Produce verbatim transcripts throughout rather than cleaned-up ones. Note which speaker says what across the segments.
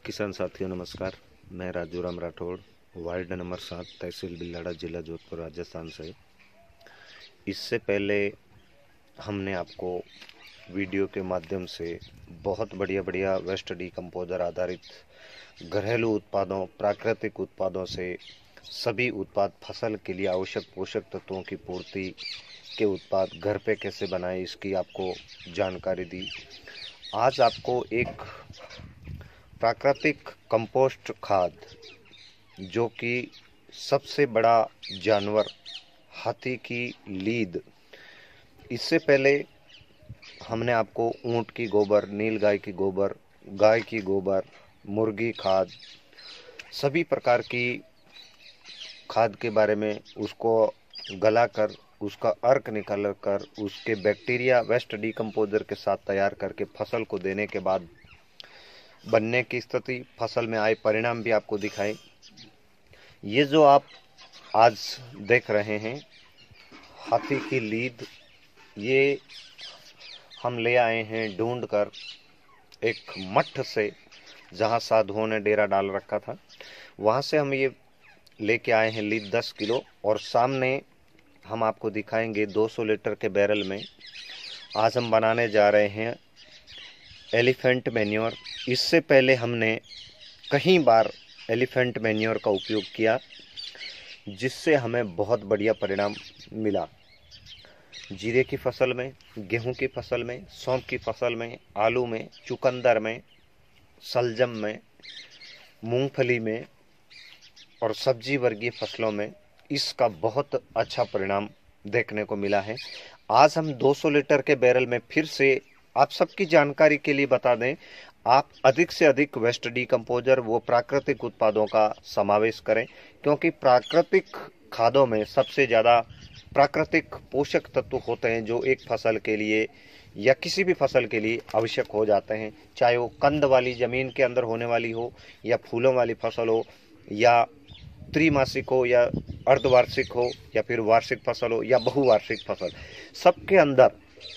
Speaker 1: किसान साथियों नमस्कार। मैं राजू राम राठौड़, वार्ड नंबर सात, तहसील बिलाड़ा, जिला जोधपुर, राजस्थान से। इससे पहले हमने आपको वीडियो के माध्यम से बहुत बढ़िया बढ़िया वेस्ट डीकम्पोजर आधारित घरेलू उत्पादों, प्राकृतिक उत्पादों से सभी उत्पाद फसल के लिए आवश्यक पोषक तत्वों की पूर्ति के उत्पाद घर पे कैसे बनाएं, इसकी आपको जानकारी दी। आज आपको एक प्राकृतिक कंपोस्ट खाद, जो कि सबसे बड़ा जानवर हाथी की लीद, इससे पहले हमने आपको ऊंट की गोबर, नीलगाय की गोबर, गाय की गोबर, मुर्गी खाद, सभी प्रकार की खाद के बारे में, उसको गलाकर उसका अर्क निकाल कर उसके बैक्टीरिया वेस्ट डीकम्पोजर के साथ तैयार करके फसल को देने के बाद बनने की स्थिति, फसल में आए परिणाम भी आपको दिखाएं। ये जो आप आज देख रहे हैं हाथी की लीद, ये हम ले आए हैं ढूंढ कर एक मठ से, जहाँ साधुओं ने डेरा डाल रखा था, वहाँ से हम ये लेके आए हैं लीद दस किलो। और सामने हम आपको दिखाएंगे दो सौ लीटर के बैरल में आज हम बनाने जा रहे हैं एलिफेंट मैन्योर। इससे पहले हमने कई बार एलिफेंट मैन्योर का उपयोग किया, जिससे हमें बहुत बढ़िया परिणाम मिला। जीरे की फसल में, गेहूं की फसल में, सौंफ की फसल में, आलू में, चुकंदर में, सलजम में, मूंगफली में और सब्जी वर्गीय फसलों में इसका बहुत अच्छा परिणाम देखने को मिला है। आज हम दो सौ लीटर के बैरल में फिर से आप सबकी जानकारी के लिए बता दें, आप अधिक से अधिक वेस्ट डीकम्पोजर वो प्राकृतिक उत्पादों का समावेश करें, क्योंकि प्राकृतिक खादों में सबसे ज़्यादा प्राकृतिक पोषक तत्व होते हैं जो एक फसल के लिए या किसी भी फसल के लिए आवश्यक हो जाते हैं, चाहे वो कंद वाली ज़मीन के अंदर होने वाली हो, या फूलों वाली फसल हो, या त्रिमासिक हो, या अर्धवार्षिक हो, या फिर वार्षिक फसल हो, या बहुवार्षिक फसल। सबके अंदर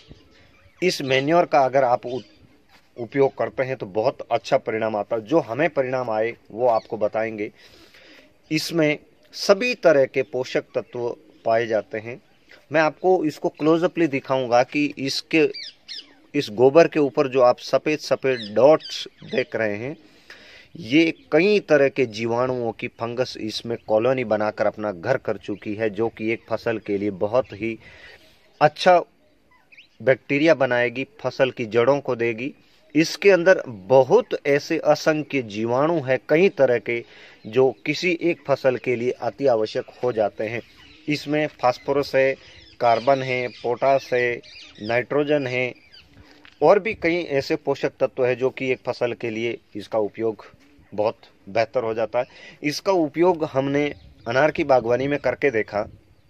Speaker 1: इस मैन्योर का अगर आप उपयोग करते हैं तो बहुत अच्छा परिणाम आता है। जो हमें परिणाम आए वो आपको बताएंगे। इसमें सभी तरह के पोषक तत्व पाए जाते हैं। मैं आपको इसको क्लोजअपली दिखाऊंगा कि इसके इस गोबर के ऊपर जो आप सफ़ेद सफ़ेद डॉट्स देख रहे हैं, ये कई तरह के जीवाणुओं की फंगस इसमें कॉलोनी बनाकर अपना घर कर चुकी है, जो कि एक फसल के लिए बहुत ही अच्छा बैक्टीरिया बनाएगी, फसल की जड़ों को देगी। इसके अंदर बहुत ऐसे असंख्य जीवाणु हैं कई तरह के, जो किसी एक फसल के लिए अति आवश्यक हो जाते हैं। इसमें फास्फोरस है, कार्बन है, पोटास है, नाइट्रोजन है और भी कई ऐसे पोषक तत्व है जो कि एक फसल के लिए इसका उपयोग बहुत बेहतर हो जाता है। इसका उपयोग हमने अनार की बागवानी में करके देखा।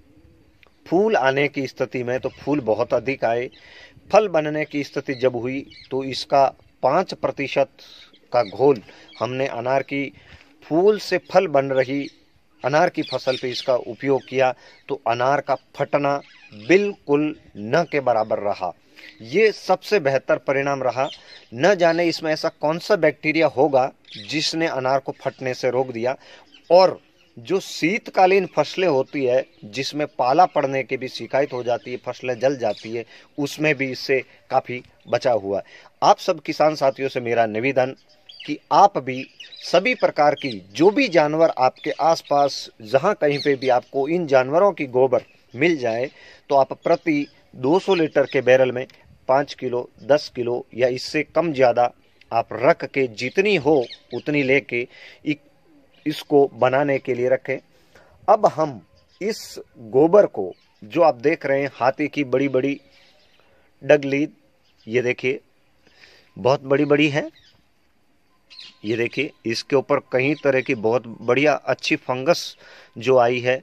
Speaker 1: फूल आने की स्थिति में तो फूल बहुत अधिक आए, फल बनने की स्थिति जब हुई तो इसका पाँच प्रतिशत का घोल हमने अनार की फूल से फल बन रही अनार की फसल पे इसका उपयोग किया, तो अनार का फटना बिल्कुल न के बराबर रहा। ये सबसे बेहतर परिणाम रहा। न जाने इसमें ऐसा कौन सा बैक्टीरिया होगा जिसने अनार को फटने से रोक दिया। और जो शीतकालीन फसलें होती है, जिसमें पाला पड़ने की भी शिकायत हो जाती है, फसलें जल जाती है, उसमें भी इससे काफ़ी बचा हुआ है। आप सब किसान साथियों से मेरा निवेदन कि आप भी सभी प्रकार की जो भी जानवर आपके आसपास जहां कहीं पे भी आपको इन जानवरों की गोबर मिल जाए, तो आप प्रति दो सौ लीटर के बैरल में पाँच किलो, दस किलो या इससे कम ज़्यादा आप रख के जितनी हो उतनी लेके इसको बनाने के लिए रखें। अब हम इस गोबर को, जो आप देख रहे हैं हाथी की बड़ी बड़ी डगलीद, ये देखिए बहुत बड़ी बड़ी है, ये देखिए इसके ऊपर कई तरह की बहुत बढ़िया अच्छी फंगस जो आई है,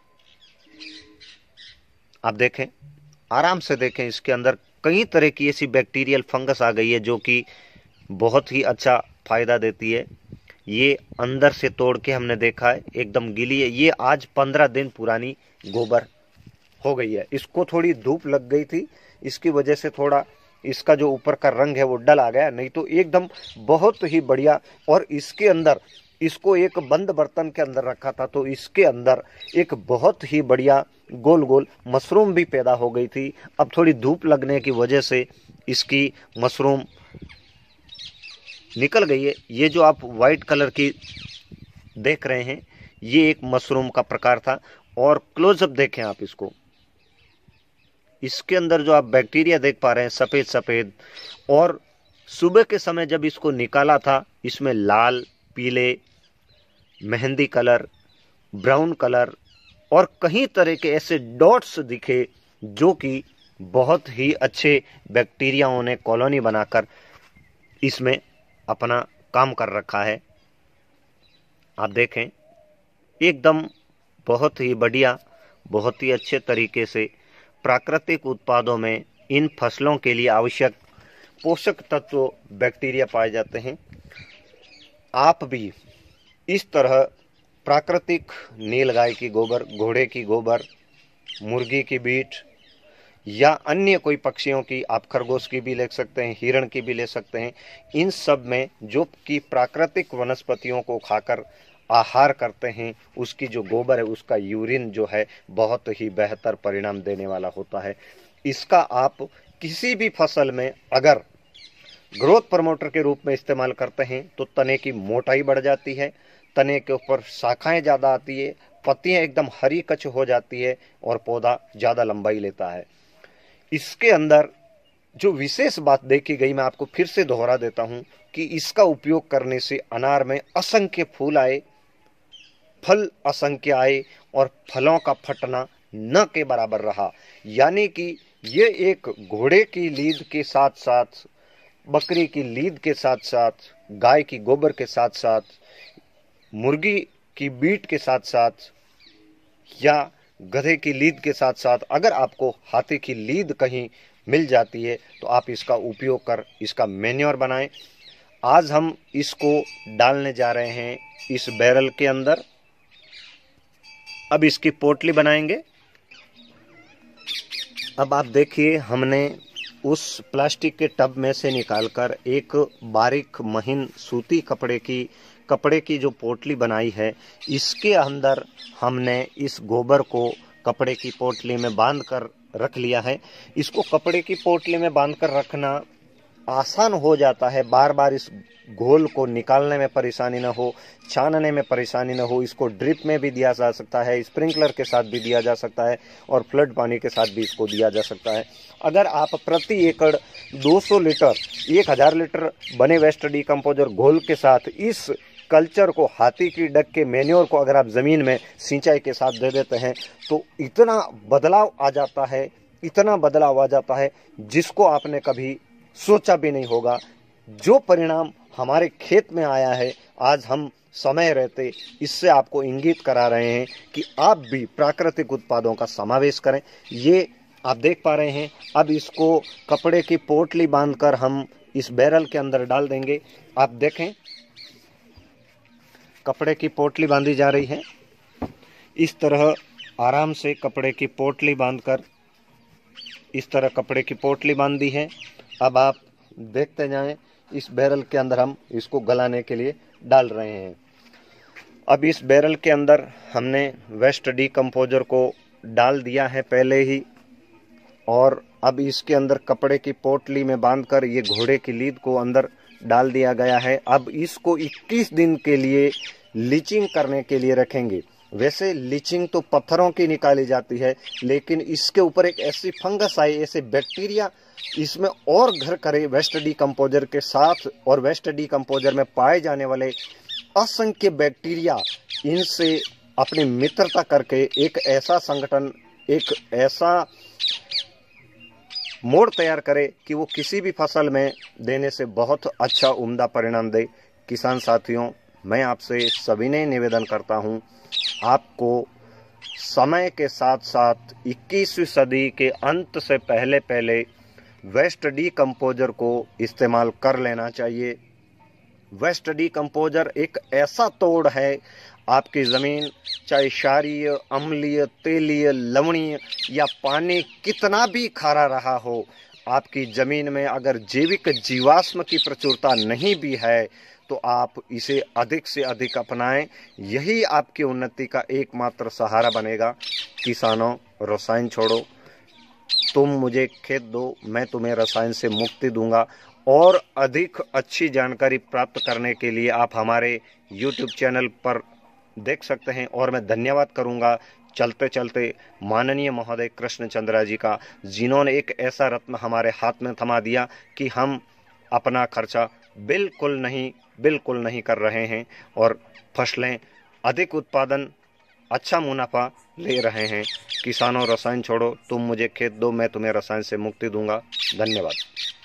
Speaker 1: आप देखें, आराम से देखें, इसके अंदर कई तरह की ऐसी बैक्टीरियल फंगस आ गई है जो कि बहुत ही अच्छा फायदा देती है। ये अंदर से तोड़ के हमने देखा है, एकदम गीली है। ये आज पंद्रह दिन पुरानी गोबर हो गई है। इसको थोड़ी धूप लग गई थी, इसकी वजह से थोड़ा इसका जो ऊपर का रंग है वो डल आ गया, नहीं तो एकदम बहुत ही बढ़िया। और इसके अंदर इसको एक बंद बर्तन के अंदर रखा था तो इसके अंदर एक बहुत ही बढ़िया गोल गोल मशरूम भी पैदा हो गई थी। अब थोड़ी धूप लगने की वजह से इसकी मशरूम निकल गई है। ये जो आप वाइट कलर की देख रहे हैं ये एक मशरूम का प्रकार था। और क्लोजअप देखें आप इसको, इसके अंदर जो आप बैक्टीरिया देख पा रहे हैं सफ़ेद सफ़ेद, और सुबह के समय जब इसको निकाला था इसमें लाल, पीले, मेहंदी कलर, ब्राउन कलर और कई तरह के ऐसे डॉट्स दिखे जो कि बहुत ही अच्छे बैक्टीरियाओं ने कॉलोनी बनाकर इसमें अपना काम कर रखा है। आप देखें एकदम बहुत ही बढ़िया, बहुत ही अच्छे तरीके से प्राकृतिक उत्पादों में इन फसलों के लिए आवश्यक पोषक तत्व बैक्टीरिया पाए जाते हैं। आप भी इस तरह प्राकृतिक नीलगाय की गोबर, घोड़े की गोबर, मुर्गी की बीट या अन्य कोई पक्षियों की, आप खरगोश की भी ले सकते हैं, हिरण की भी ले सकते हैं, इन सब में जो कि प्राकृतिक वनस्पतियों को खाकर आहार करते हैं उसकी जो गोबर है उसका यूरिन जो है बहुत ही बेहतर परिणाम देने वाला होता है। इसका आप किसी भी फसल में अगर ग्रोथ प्रमोटर के रूप में इस्तेमाल करते हैं तो तने की मोटाई बढ़ जाती है, तने के ऊपर शाखाएं ज़्यादा आती है, पत्तियां एकदम हरी कच हो जाती है और पौधा ज़्यादा लंबाई लेता है। इसके अंदर जो विशेष बात देखी गई मैं आपको फिर से दोहरा देता हूं कि इसका उपयोग करने से अनार में असंख्य फूल आए, फल असंख्य आए और फलों का फटना न के बराबर रहा। यानी कि ये एक घोड़े की लीद के साथ साथ, बकरी की लीद के साथ साथ, गाय की गोबर के साथ साथ, मुर्गी की बीट के साथ साथ या गधे की लीद के साथ साथ अगर आपको हाथी की लीद कहीं मिल जाती है तो आप इसका उपयोग कर इसका मैन्योर बनाएं। आज हम इसको डालने जा रहे हैं इस बैरल के अंदर। अब इसकी पोटली बनाएंगे। अब आप देखिए हमने उस प्लास्टिक के टब में से निकालकर एक बारीक महीन सूती कपड़े की कपड़े की जो पोटली बनाई है, इसके अंदर हमने इस गोबर को कपड़े की पोटली में बांध कर रख लिया है। इसको कपड़े की पोटली में बांध कर रखना आसान हो जाता है, बार बार इस घोल को निकालने में परेशानी न हो, छानने में परेशानी न हो। इसको ड्रिप में भी दिया जा सकता है, स्प्रिंकलर के साथ भी दिया जा सकता है और फ्लड पानी के साथ भी इसको दिया जा सकता है। अगर आप प्रति एकड़ दो सौ लीटर एक हज़ार लीटर बने वेस्ट डीकम्पोजर घोल के साथ इस कल्चर को, हाथी की डग के मैन्योर को अगर आप ज़मीन में सिंचाई के साथ दे देते हैं तो इतना बदलाव आ जाता है, इतना बदलाव आ जाता है जिसको आपने कभी सोचा भी नहीं होगा। जो परिणाम हमारे खेत में आया है आज हम समय रहते इससे आपको इंगित करा रहे हैं कि आप भी प्राकृतिक उत्पादों का समावेश करें। ये आप देख पा रहे हैं। अब इसको कपड़े की पोटली बांधकर हम इस बैरल के अंदर डाल देंगे। आप देखें कपड़े की पोटली बांधी जा रही है। इस तरह आराम से कपड़े की पोटली बांधकर इस तरह कपड़े की पोटली बांधी है। अब आप देखते जाएं इस बैरल के अंदर हम इसको गलाने के लिए डाल रहे हैं। अब इस बैरल के अंदर हमने वेस्ट डीकम्पोजर को डाल दिया है पहले ही, और अब इसके अंदर कपड़े की पोटली में बांधकर ये घोड़े की लीद को अंदर डाल दिया गया है। अब इसको इक्कीस दिन के लिए लीचिंग करने के लिए रखेंगे। वैसे लीचिंग तो पत्थरों की निकाली जाती है, लेकिन इसके ऊपर एक ऐसी फंगस आई, ऐसे बैक्टीरिया इसमें और घर करे वेस्ट डीकम्पोजर के साथ, और वेस्ट डीकम्पोजर में पाए जाने वाले असंख्य बैक्टीरिया इनसे अपनी मित्रता करके एक ऐसा संगठन, एक ऐसा मोड़ तैयार करे कि वो किसी भी फसल में देने से बहुत अच्छा उम्दा परिणाम दे। किसान साथियों, मैं आपसे सविनय निवेदन करता हूं, आपको समय के साथ साथ इक्कीसवीं सदी के अंत से पहले पहले वेस्ट डीकम्पोजर को इस्तेमाल कर लेना चाहिए। वेस्ट डीकम्पोजर एक ऐसा तोड़ है, आपकी ज़मीन चाहे क्षारीय, अम्लीय, तेलीय, लवणीय या पानी कितना भी खारा रहा हो, आपकी ज़मीन में अगर जैविक जीवाश्म की प्रचुरता नहीं भी है तो आप इसे अधिक से अधिक अपनाएं। यही आपकी उन्नति का एकमात्र सहारा बनेगा। किसानों, रसायन छोड़ो, तुम मुझे खेत दो, मैं तुम्हें रसायन से मुक्ति दूंगा। और अधिक अच्छी जानकारी प्राप्त करने के लिए आप हमारे यूट्यूब चैनल पर देख सकते हैं। और मैं धन्यवाद करूंगा चलते चलते माननीय महोदय कृष्ण चंद्रा जी का, जिन्होंने एक ऐसा रत्न हमारे हाथ में थमा दिया कि हम अपना खर्चा बिल्कुल नहीं बिल्कुल नहीं कर रहे हैं और फसलें अधिक उत्पादन, अच्छा मुनाफा ले रहे हैं। किसानों, रसायन छोड़ो, तुम मुझे खेत दो, मैं तुम्हें रसायन से मुक्ति दूंगा। धन्यवाद।